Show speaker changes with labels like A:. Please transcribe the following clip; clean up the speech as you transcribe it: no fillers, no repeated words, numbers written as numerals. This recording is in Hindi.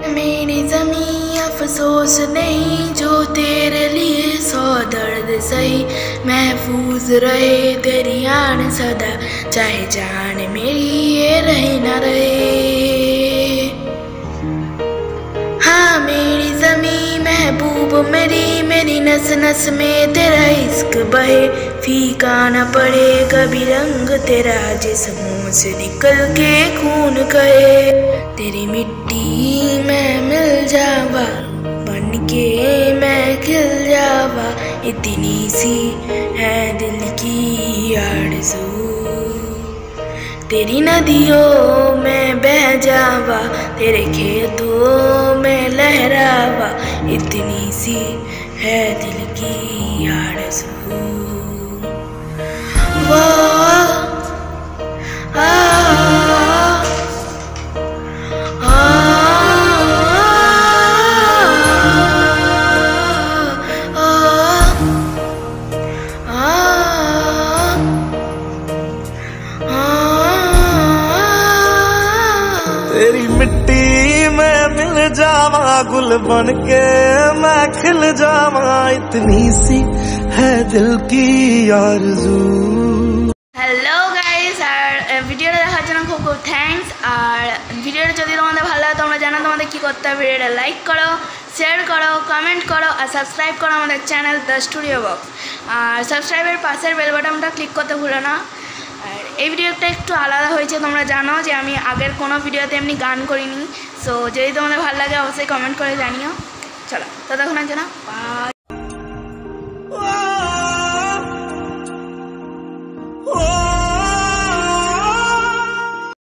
A: मेरी ज़मीं अफसोस नहीं जो तेरे लिए 100 दर्द सही, महफूज रहे तेरी आन सदा, चाहे जान मेरी ये रहे न रहे। हाँ मेरी ज़मीं महबूब मेरी, मेरी नस नस में तेरा इश्क बहे, फीका न पड़े कभी रंग तेरा जिस्मों से निकल के खून कहे। तेरी मिट्टी में मिल जावा, बन के मैं खिल जावा, इतनी सी है दिल की आरज़ू। तेरी नदियों में बह जावा, तेरे खेतों में लहरावा, इतनी सी है दिल की आरज़ू। वाह
B: तेरी मिट्टी में मिल जावा, गुल बन के मैं खिल जावा, इतनी सी है दिल की आरज़ू।
A: हेलो गाइस, और ভিডিওটা দেখার জন্য খুব খুব থ্যাঙ্কস। আর ভিডিওটা যদি তোমাদের ভালো লাগে তোমরা জানো তোমাদের কী করতে হবে। ভিডিওটা লাইক করো, শেয়ার করো, কমেন্ট করো আর সাবস্ক্রাইব করো আমাদের চ্যানেল দ্য স্টুডিও বক্স। আর সাবস্ক্রাইবের পাশের বেল বাটনটা ক্লিক করতে ভুলো না। আর এই ভিডিওটা একটু আলাদা হয়েছে, তোমরা জানো যে আমি আগের কোনো ভিডিওতে এমনি গান করিনি। সো যদি তোমাদের ভালো লাগে অবশ্যই কমেন্ট করে জানিও। চলো ততক্ষণের জন্য বাই।